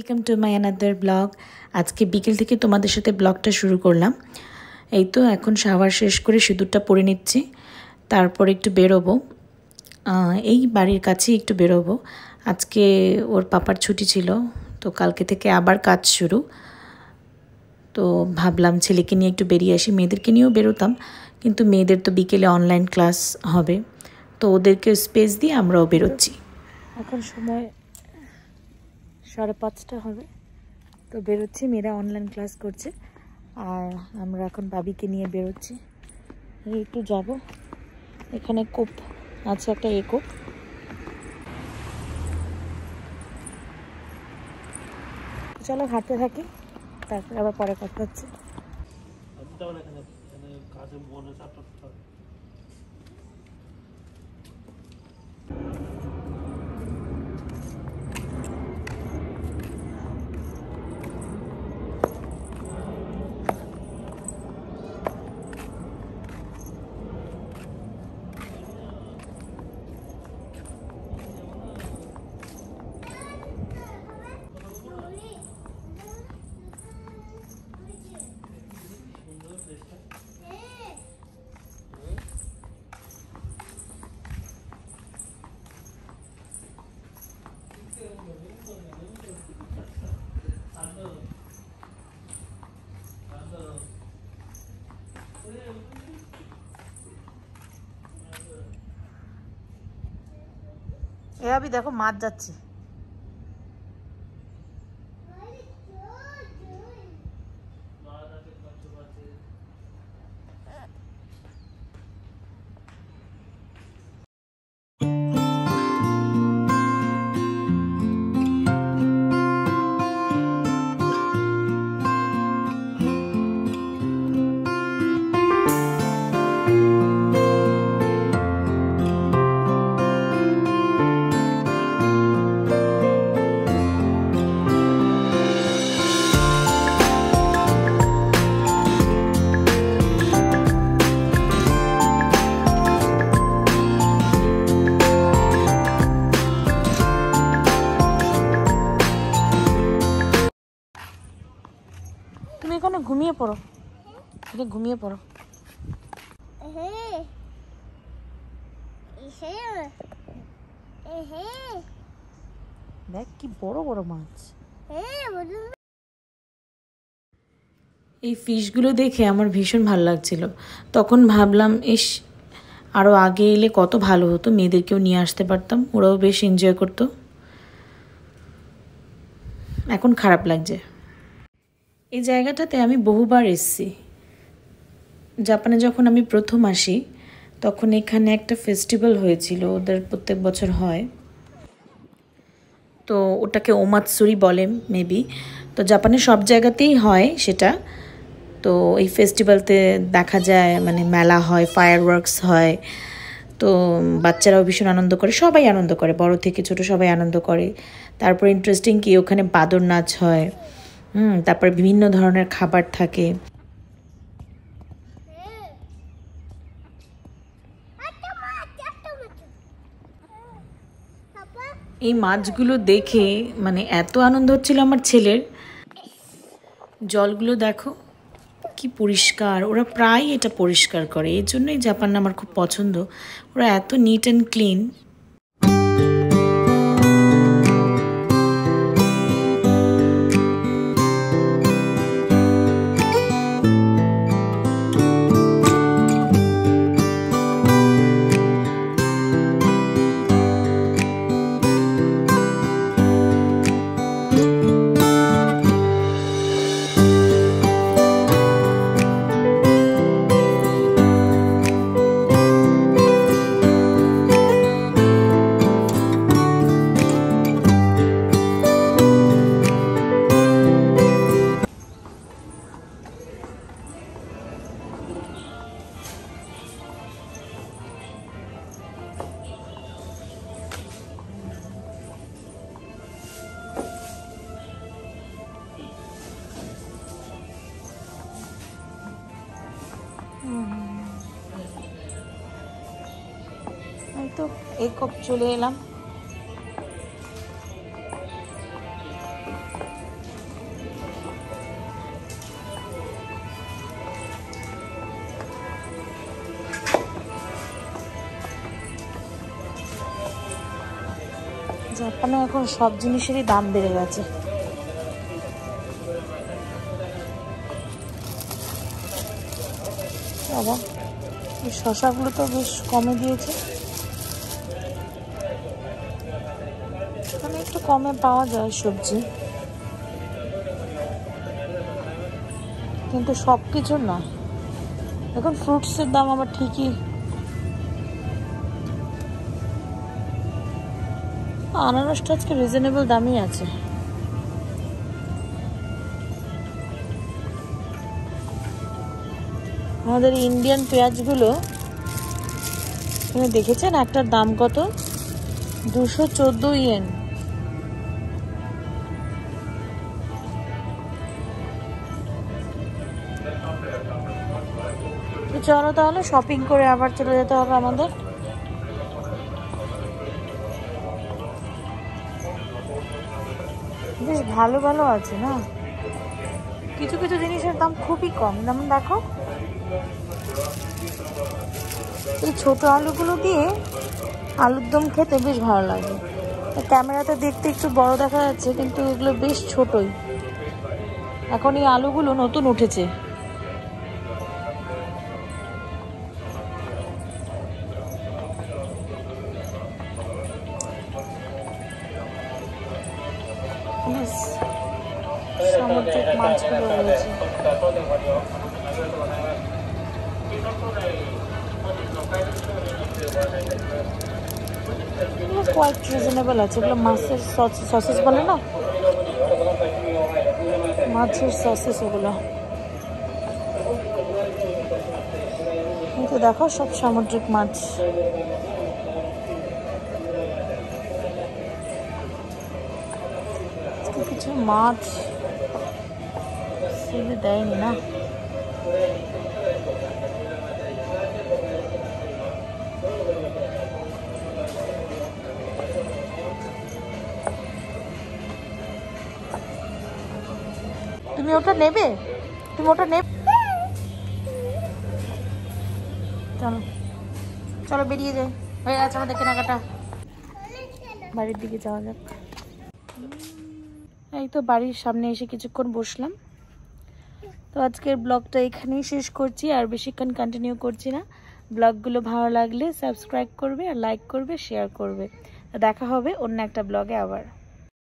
Welcome to my another blog. আজকে বিকেল থেকে তোমাদের সাথে ব্লগটা শুরু করলাম। এই তো এখন শাওয়ার শেষ করে সিঁদুরটা পরে নিচ্ছি, তারপর একটু বেরোবো। এই বাড়ির কাছেই একটু বেরোবো। আজকে ওর পাপার ছুটি ছিল, তো কালকে থেকে আবার কাজ শুরু। তো ভাবলাম ছেলেকে নিয়ে একটু বেরিয়ে আসি, মেয়েদেরকে নিয়েও বেরোতাম, কিন্তু মেয়েদের তো বিকেলে অনলাইন ক্লাস হবে, তো ওদেরকে স্পেস দিয়ে আমরাও বেরোচ্ছি। এখন সময় 5:30 হবে, তো বেরোচ্ছি। মেয়েরা অনলাইন ক্লাস করছে আর আমরা এখন বাবিকে নিয়ে বেরোচ্ছি। একটু যাব, এখানে কোপ আছে, একটা কোপ। চলো হাঁটতে থাকি, তারপর আবার পরে কথা হচ্ছে। আমি দেখো মাছ যাচ্ছে। তুমি এখানে ঘুমিয়ে পড়ো, ঘুমিয়ে পড়ো। দেখ কি বড় বড় মাছ। এই ফিশগুলো দেখে আমার ভীষণ ভালো লাগছিল। তখন ভাবলাম ইস, আরও আগে এলে কত ভালো হতো, মেয়েদেরকেও নিয়ে আসতে পারতাম, ওরাও বেশ এনজয় করতো। এখন খারাপ লাগছে। এই জায়গাটাতে আমি বহুবার এসেছি। জাপানে যখন আমি প্রথম আসি তখন এখানে একটা ফেস্টিভ্যাল হয়েছিল, ওদের প্রত্যেক বছর হয়, তো ওটাকে ওমাৎসুরি বলে মেবি। তো জাপানের সব জায়গাতেই হয় সেটা। তো এই ফেস্টিভ্যালতে দেখা যায় মানে মেলা হয়, ফায়ার ওয়ার্কস হয়, তো বাচ্চারাও ভীষণ আনন্দ করে, সবাই আনন্দ করে, বড় থেকে ছোট সবাই আনন্দ করে। তারপর ইন্টারেস্টিং কি ওখানে বাদর নাচ হয়, তারপরে বিভিন্ন ধরনের খাবার থাকে। এই মাছগুলো দেখে মানে এত আনন্দ হচ্ছিল আমার ছেলের। জলগুলো দেখো কি পরিষ্কার, ওরা প্রায় এটা পরিষ্কার করে, এই জন্যই জাপান আমার খুব পছন্দ, ওরা এত নিট অ্যান্ড ক্লিন। তো এই কপ চলে এলাম। জাপানে এখন সব জিনিসেরই দাম বেড়ে গেছে। বাবা, এই শসাগুলো তো বেশ কমে দিয়েছে, এখানে একটু কমে পাওয়া যায় সবজি, কিন্তু সব কিছু না। এখন ফ্রুটসের দাম আবার ঠিকই, আনারসটা আজকে রিজনেবল দামই আছে। আমাদের ইন্ডিয়ান পেঁয়াজগুলো দেখেছেন একটার দাম কত? 214 ইয়েন। চলো তাহলে শপিং করে আবার চলে যেতে হবে আমাদের। বেশ ভালো ভালো আছে না, কিছু কিছু জিনিসের দাম খুবই কম। যেমন দেখো, এই ছোট আলুগুলো দিয়ে আলুর দম খেতে বেশ ভালো লাগে। ক্যামেরাতে দেখতে একটু বড় দেখা যাচ্ছে, কিন্তু এগুলো বেশ ছোটই। এখন এই আলুগুলো নতুন উঠেছে। সামুদ্রিক মাছগুলো রয়েছে। কোয়াইট রিজনেবল আছে। এগুলো মাছের সসেস বলে না, মাছের সসেস ওগুলো। কিন্তু দেখো সব সামুদ্রিক মাছ। কিছু মাছ সেলে দেয়নি না। তুমি ওটা নেবে? তুমি ওটা নেবে? চলো চলো বেরিয়ে যাই, হয়ে গেছে আমাদের কেনাকাটা, বাড়ির দিকে যাওয়া যাক। এই তো বাড়ির সামনে এসে কিছুক্ষণ বসলাম। তো আজকের ব্লগটা এখানেই শেষ করছি, আর বেশিক্ষণ কন্টিনিউ করছি না। ব্লগগুলো ভালো লাগলে সাবস্ক্রাইব করবে, আর লাইক করবে, শেয়ার করবে। দেখা হবে অন্য একটা ব্লগে আবার।